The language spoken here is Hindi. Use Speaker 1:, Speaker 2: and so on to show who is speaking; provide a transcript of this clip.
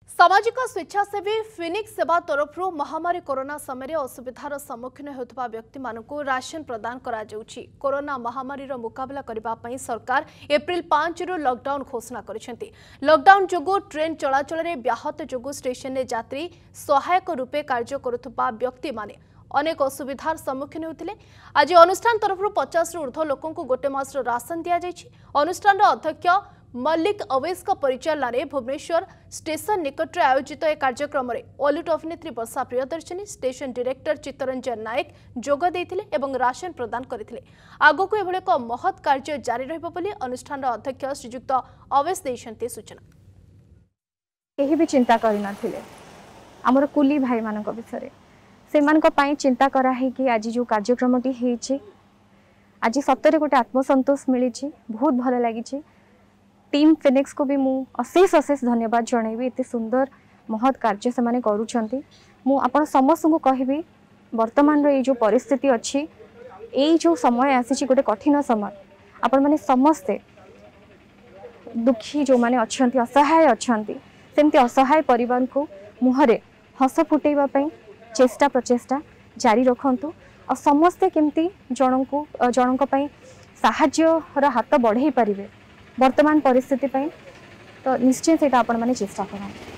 Speaker 1: सामाजिक स्वेच्छासेवी फिनिक्स सेवा तरफ महामारी कोरोना समय असुविधार सम्मुखीन होता व्यक्ति मानक राशन प्रदान करा जाउछि। कोरोना महामारी मुकाबला करने सरकार एप्रिल 5 रु लॉकडाउन घोषणा करिसेंति। लॉकडाउन जोगु ट्रेन चलाचल में व्याहत जोगु स्टेशन में यात्री सहायक रूपे कार्य करुवा व्यक्ति माने अनेक असुविधार सम्मुखीन होते। आज अनुष्ठान तरफ 50 रु ऊर्ध्व लोक गोटे मासर राशन दि जाइछि। अनुष्ठान अध्यक्ष मल्लिक अवेश परिचालन में भुवनेश्वर स्टेशन निकट आयोजित एक कार्यक्रम में ओलिट अभिनेत्री वर्षा प्रियदर्शनी, स्टेशन डायरेक्टर चित्तरंजन नायक जोग देइथिले एवं राशन प्रदान करथिले। आगको एभଳି एक महत् कार्य जारी रहबो बोली अनुष्ठान अध्यक्ष श्रीयुक्त अवेश दैछन्ते सूचना।
Speaker 2: केही भी चिंता करि नथिले हमर कुली भाई मानक विषय से मानक पई चिंता करा है कि आज जो कार्यक्रमटी हेछि आज सतरे गोटे आत्मसंतोष मिली, बहुत भल लगी। टीम फिनिक्स को भी मु अशेष धन्यवाद जनइबी। एते सुंदर महत् कार्य से माने करूछंती। मु आपण समस्त को कहबी वर्तमान रो ये जो परिस्थिति अच्छी ये जो समय आसी गोटे कठिन समय आपण माने समस्ते दुखी जो माने अच्छंती असहाय अच्छंती सेमती असहाय परिवार को मुहरे हस फुटेबा पई चेष्टा प्रचेष्टा जारी रखंतु और समस्ते केमती जनक पई साहाय्य रा हाथ बढ़ाई पारिबे वर्तमान परिस्थिति पई। तो निश्चय से आपण माने चेष्टा करन।